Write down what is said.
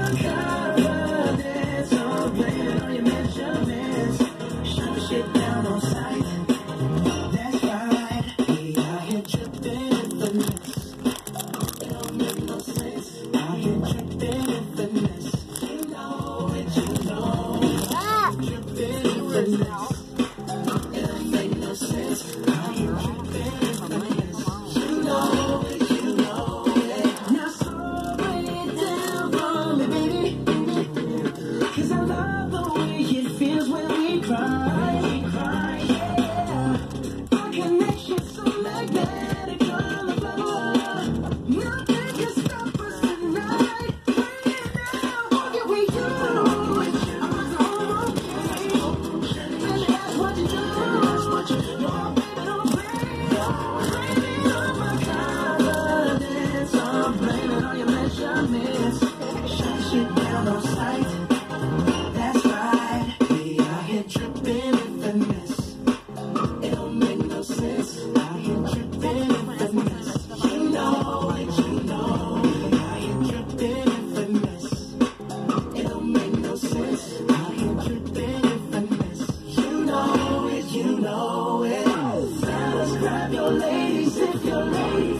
my confidence. I'm blaming all your measurements. Shut the shit down on sight. That's right. We out here tripping in finesse. It don't make no sense. Out here tripping in finesse. You know it, you know it. Tripping in finesse. It don't make no sense. Out here tripping in finesse. You know it, you know it. Now slow it down for me, baby. 'Cause I love the way it feels when we cry. We cry, yeah. Our connection's so magnetic on the floor. Nothing can stop us tonight. Bring it down. Yeah, we do it. I'm not okay. And that's what you do. That's what you do. Oh, baby, don't blame. Blaming on my confidence. I'm blaming all your measurements. Shut shit down on sight.